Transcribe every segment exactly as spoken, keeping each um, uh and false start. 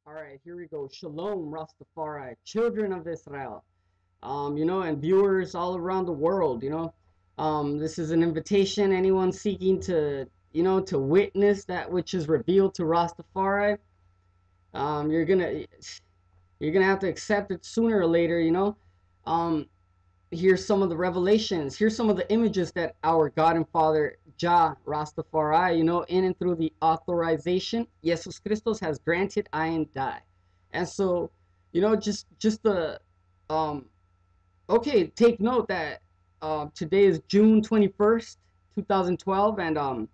All right, here we go. Shalom, Rastafari, children of Israel. Um, you know, and viewers all around the world. You know, um, this is an invitation. Anyone seeking to, you know, to witness that which is revealed to Rastafari, um, you're gonna, you're gonna have to accept it sooner or later. You know, um, here's some of the revelations. Here's some of the images that our God and Father Jah Rastafari, you know, in and through the authorization Jesus Christos has granted I and die. And so, you know, just just the um okay, take note that uh, today is June twenty-first, two thousand twelve, and um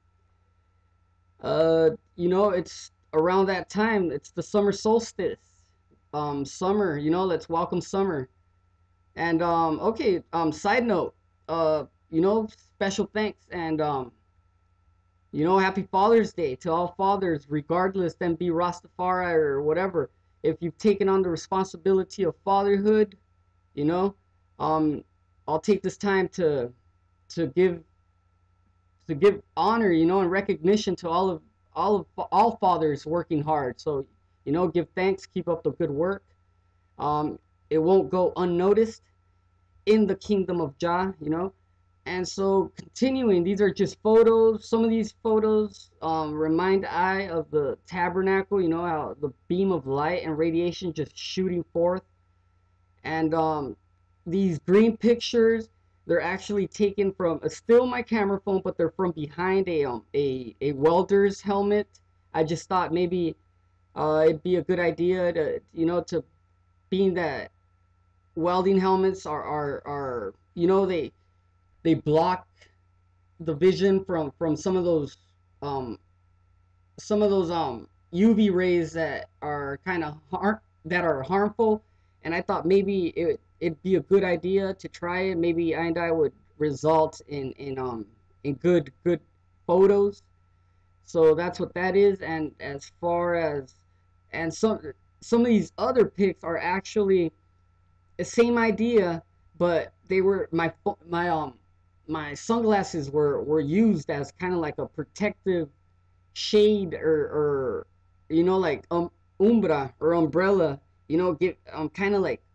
uh you know, it's around that time. It's the summer solstice. Um summer, you know, let's welcome summer. And um, okay, um, side note, uh, you know, special thanks and um, you know, happy Father's Day to all fathers, regardless, then be Rastafari or whatever. If you've taken on the responsibility of fatherhood, you know, um, I'll take this time to to give to give honor, you know, and recognition to all of all of all fathers working hard. So, you know, give thanks, keep up the good work. Um, it won't go unnoticed in the kingdom of Jah, you know. And so continuing, these are just photos. Some of these photos um, remind I of the tabernacle, you know, how the beam of light and radiation just shooting forth. And um, these green pictures, they're actually taken from, uh, still my camera phone, but they're from behind a um a, a welder's helmet. I just thought maybe uh, it'd be a good idea to, you know, to being that welding helmets are, are, are you know, they they block the vision from from some of those um some of those um U V rays that are kind of har- that are harmful. And I thought maybe it it'd be a good idea to try it. Maybe I and I would result in in um in good good photos. So that's what that is. And as far as and some some of these other pics are actually the same idea, but they were my my um my sunglasses were were used as kind of like a protective shade, or or you know, like um umbra or umbrella, you know, get um kind of like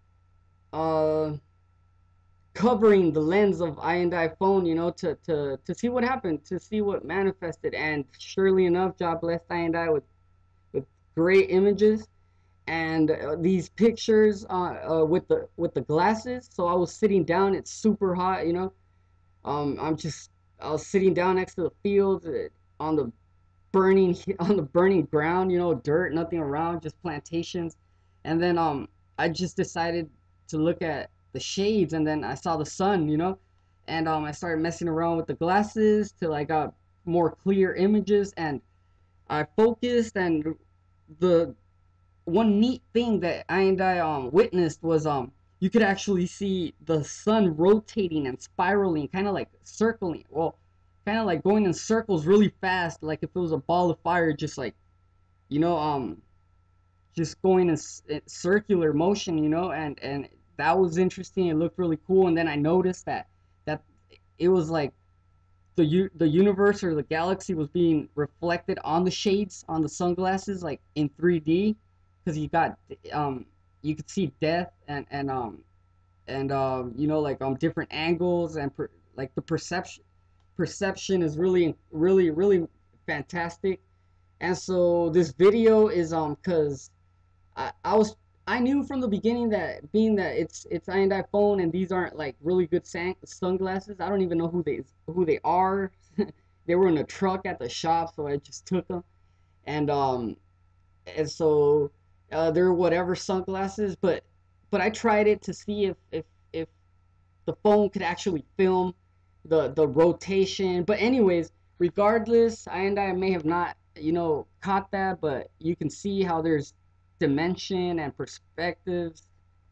uh covering the lens of I and I phone, you know, to to to see what happened, to see what manifested. And surely enough, God blessed I and I with with great images. And uh, these pictures uh, uh, with the with the glasses. So I was sitting down. It's super hot, you know. Um, I'm just I was sitting down next to the field, uh, on the burning on the burning ground, you know, dirt, nothing around, just plantations. And then um, I just decided to look at the shades, and then I saw the sun, you know, and um, I started messing around with the glasses till I got more clear images, and I focused. And the one neat thing that I and I um witnessed was um you could actually see the sun rotating and spiraling, kind of like circling. Well, kind of like going in circles really fast, like if it was a ball of fire, just like, you know, um just going in, in circular motion, you know. and and that was interesting. It looked really cool. And then I noticed that that it was like the u- the universe or the galaxy was being reflected on the shades on the sunglasses, like in three D, because you got um you could see death, and and um and um you know, like um different angles, and per, like the perception perception is really really really fantastic. And so this video is um because I, I was I knew from the beginning that, being that it's it's I and I phone, and these aren't like really good sang- sunglasses. I don't even know who they who they are. They were in a truck at the shop, so I just took them. And um and so uh, they're whatever sunglasses, but but I tried it to see if if if the phone could actually film the the rotation. But anyways, regardless, I and I may have not, you know, caught that, but you can see how there's dimension and perspectives,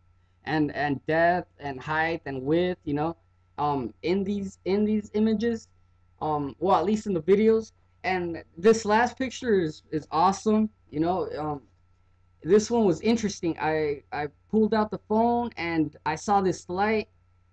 and and depth and height and width, you know, um in these in these images, um well, at least in the videos. And this last picture is is awesome, you know. Um this one was interesting. I I pulled out the phone and I saw this light,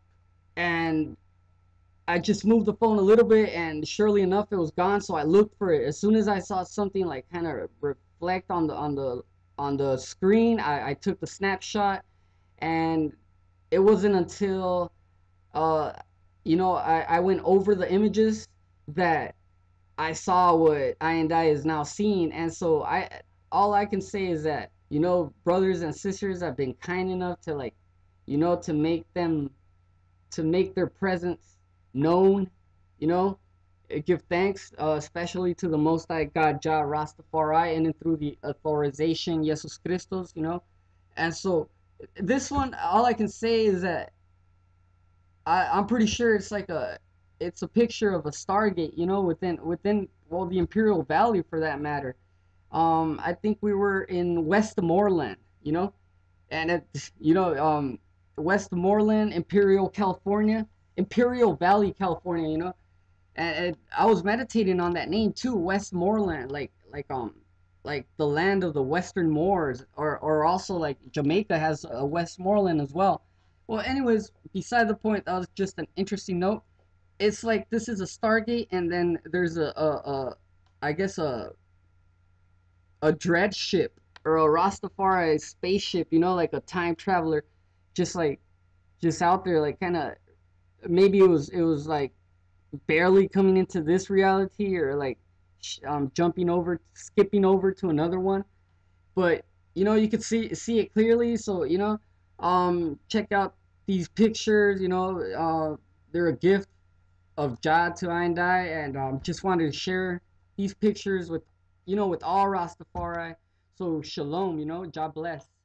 and I just moved the phone a little bit, and surely enough, it was gone. So I looked for it. As soon as I saw something like kind of reflect on the on the on the screen. I, I took the snapshot, and it wasn't until uh you know I, I went over the images that I saw what I and I is now seeing. And so I all I can say is that, you know, brothers and sisters have been kind enough to, like, you know, to make them to make their presence known, you know, uh, give thanks, uh, especially to the Most High God, Jah Rastafari, and then through the authorization, Jesus Christos, you know. And so this one, all I can say is that I, I'm pretty sure it's like a, it's a picture of a Stargate, you know, within, within, well, the Imperial Valley for that matter. Um, I think we were in Westmoreland, you know, and it, you know, um, Westmoreland, Imperial, California, Imperial Valley, California, you know, and, and I was meditating on that name too, Westmoreland, like, like, um, like the land of the Western Moors, or, or also like Jamaica has a Westmoreland as well. Well, anyways, beside the point, that was just an interesting note. It's like this is a Stargate, and then there's a, a, a I guess a a dread ship or a Rastafari spaceship, you know, like a time traveler, just like just out there, like kind of, maybe it was it was like barely coming into this reality, or like um jumping over, skipping over to another one. But you know, you could see see it clearly. So you know, um, check out these pictures. You know, uh, they're a gift of Jah to I and I, and um, just wanted to share these pictures with, you know, with all Rastafari. So shalom, you know, Jah bless.